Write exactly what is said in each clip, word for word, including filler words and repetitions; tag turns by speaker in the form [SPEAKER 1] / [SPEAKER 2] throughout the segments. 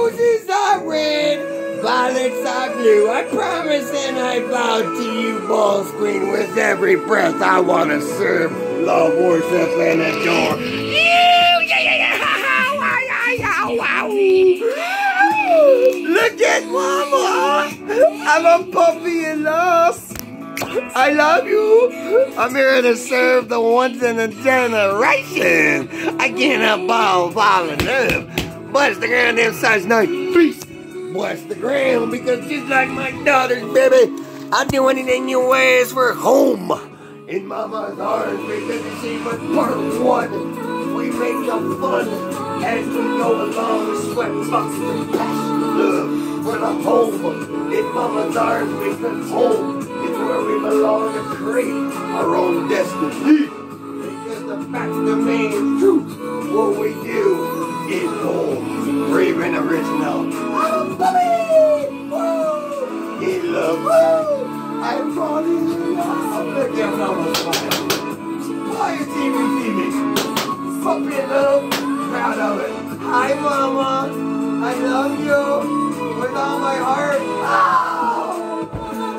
[SPEAKER 1] Roses are red, violets are blue. I promise and I vow to you, Balls Queen, with every breath I want to serve, love, worship, and adore you. Yeah, yeah, yeah. Wow. Look at Mama. I'm a puppy in love. I love you. I'm here to serve the once in a generation. I cannot bow, bow, and love. Bless the ground them size night. Peace. Bless the ground because just like my daughters, baby, I'll do anything you ask for home. In Mama's arms because she was part one. We make them fun. As we go along with sweat, bucks, and passion, love for the home. In Mama's arms, because home is where we belong to create our own destiny. Because the fact remains true, what we do is home. Brave and original. I'm a puppy! Woo! In love, woo! I'm falling in love. Look at Mama's smile. Why you see me, see me? Puppy in love. Proud of it. Hi, Mama. I love you with all my heart. Oh!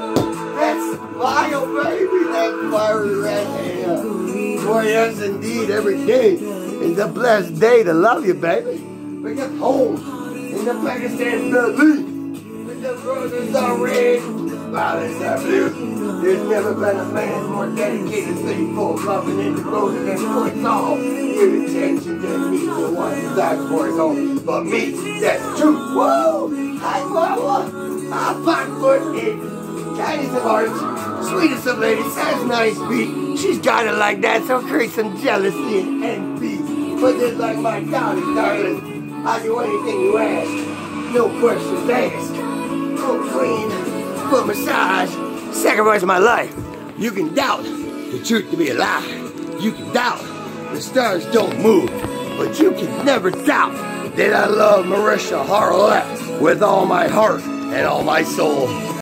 [SPEAKER 1] That's smile, baby. That's fiery red hair. Boy, yes, indeed. Every day is a blessed day to love you, baby. We get home in the Pakistan building with the roses are red, the violets are blue. There's never been a man more dedicated, faithful, loving, and devoted than for it's all. Give attention to me, the one who died for his own. But me, that's true. Whoa! Hi, Mama! Ah, fine foot in. Kindest of hearts, sweetest of ladies, has nice beat. She's got it like that, so create some jealousy and envy. But just like my darling, darling, I'll do anything you ask. No questions asked. Go clean, foot massage. Sacrifice my life. You can doubt the truth to be a lie. You can doubt the stars don't move. But you can never doubt that I love Marisha Harlett with all my heart and all my soul.